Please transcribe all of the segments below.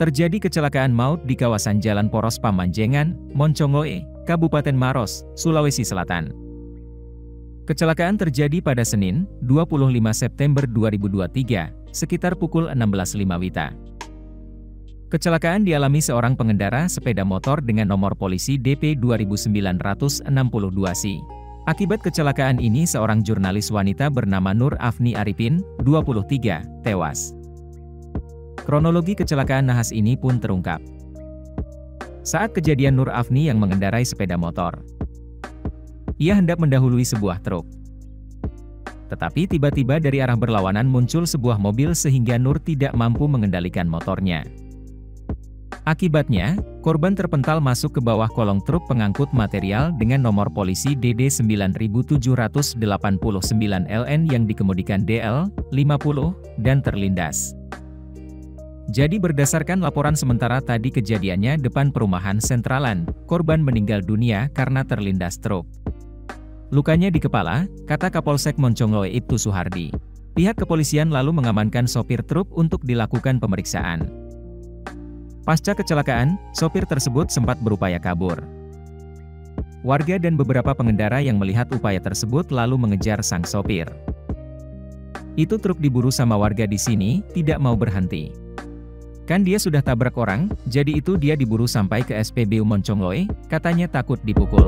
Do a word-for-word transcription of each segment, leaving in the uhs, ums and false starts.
Terjadi kecelakaan maut di kawasan Jalan Poros Pamanjengan, Moncongloe, Kabupaten Maros, Sulawesi Selatan. Kecelakaan terjadi pada Senin, dua puluh lima September dua ribu dua puluh tiga, sekitar pukul enam belas lima wita. Kecelakaan dialami seorang pengendara sepeda motor dengan nomor polisi D P dua sembilan enam dua S I. Akibat kecelakaan ini seorang jurnalis wanita bernama Nur Afni Arifin, dua puluh tiga, tewas. Kronologi kecelakaan nahas ini pun terungkap. Saat kejadian Nur Afni yang mengendarai sepeda motor. Ia hendak mendahului sebuah truk. Tetapi tiba-tiba dari arah berlawanan muncul sebuah mobil sehingga Nur tidak mampu mengendalikan motornya. Akibatnya, korban terpental masuk ke bawah kolong truk pengangkut material dengan nomor polisi D D sembilan tujuh delapan sembilan L N yang dikemudikan D L, lima puluh, dan terlindas. Jadi berdasarkan laporan sementara tadi kejadiannya depan perumahan Sentralan, korban meninggal dunia karena terlindas truk. Lukanya di kepala, kata Kapolsek Moncongloe Ibtu Suhardi. Pihak kepolisian lalu mengamankan sopir truk untuk dilakukan pemeriksaan. Pasca kecelakaan, sopir tersebut sempat berupaya kabur. Warga dan beberapa pengendara yang melihat upaya tersebut lalu mengejar sang sopir. Itu truk diburu sama warga di sini, tidak mau berhenti. Kan dia sudah tabrak orang, jadi itu dia diburu sampai ke S P B U Moncongloe, katanya takut dipukul.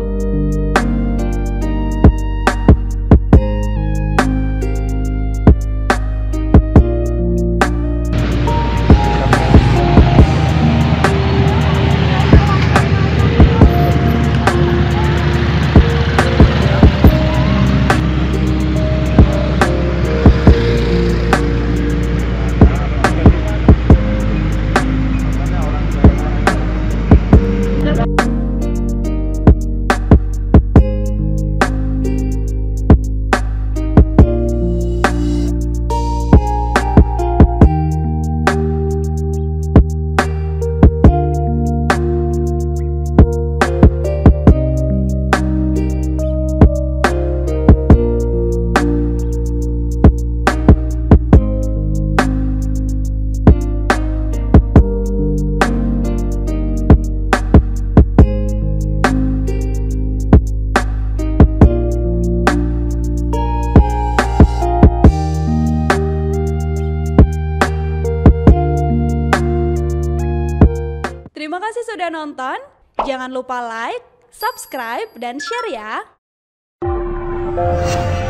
Terima kasih sudah nonton, jangan lupa like, subscribe, dan share ya!